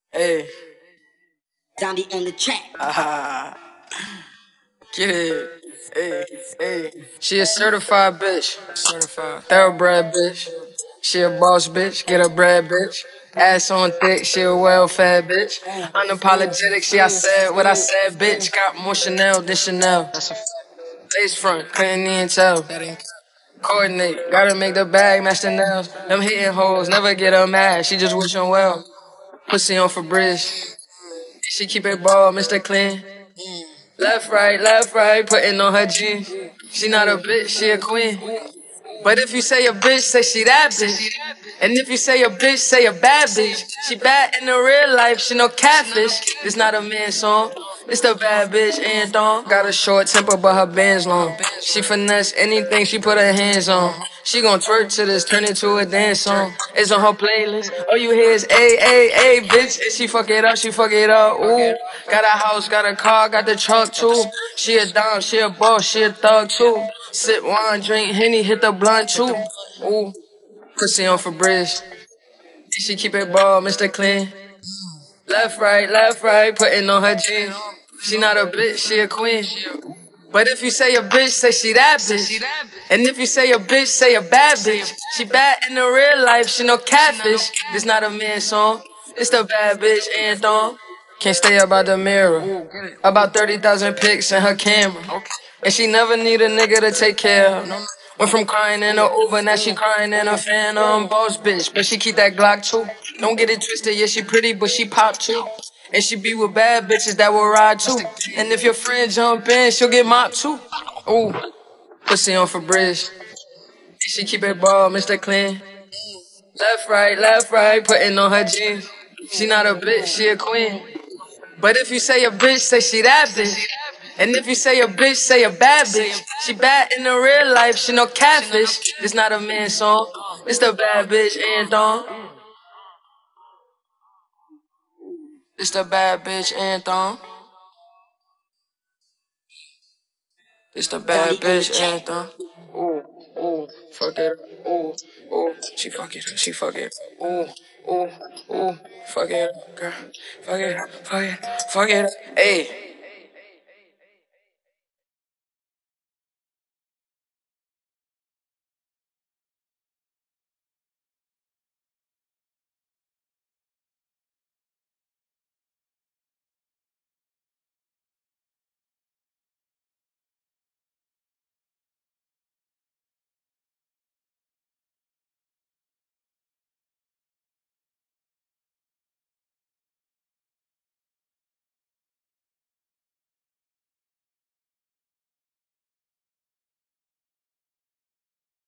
Hey. Zombie on the track. Get it. Hey, hey. She a certified bitch. Certified. Thoroughbred bitch. She a boss bitch. Get a bread bitch. Ass on thick. She a well-fed bitch. Unapologetic. I said what I said, bitch. Got more Chanel than Chanel. That's a lace front. Couldn't even tell. Coordinate. Gotta make the bag match the nails. Them hitting hoes. Never get her mad. She just wishing well. Pussy on for bridge. She keep it ball, Mr. Clean. Left, right, putting on her jeans. She not a bitch, she a queen. But if you say a bitch, say she that bitch. And if you say a bitch, say a bad bitch. She bad in the real life, she no catfish. It's not a man song. It's the bad bitch anthem. Got a short temper, but her band's long. She finesse anything she put her hands on. She gon' twerk to this, turn it to a dance song. It's on her playlist. All you hear is A, bitch. And she fuck it up, ooh. Got a house, got a car, got the trunk too. She a dime, she a boss, she a thug too. Sip wine, drink Henny, hit the blunt too. Ooh, pussy on for bridge. She keep it ball, Mr. Clean. Left, right, putting on her jeans. She not a bitch, she a queen. But if you say a bitch, say she that bitch. And if you say a bitch, say a bad bitch. She bad in the real life, she no catfish. This not a man song, it's the bad bitch anthem. Can't stay about the mirror. About 30,000 pics in her camera. And she never need a nigga to take care of. Went from crying in her Uber, now she crying in her Phantom. Boss bitch, but she keep that Glock too. Don't get it twisted, yeah she pretty, but she pop too. And she be with bad bitches that will ride too. And if your friend jump in, she'll get mopped too. Ooh, pussy on for bridge. She keep it ball, Mr. Clean. Left, right, putting on her jeans. She not a bitch, she a queen. But if you say a bitch, say she that bitch. And if you say a bitch, say a bad bitch. She bad in the real life, she no catfish. It's not a man song, it's the bad bitch anthem. It's the bad bitch anthem. It's the bad bitch anthem. Ooh, ooh, fuck it. Ooh, ooh, she fuck it. Ooh, ooh, ooh, fuck it, girl. Fuck it, fuck it. Ayy.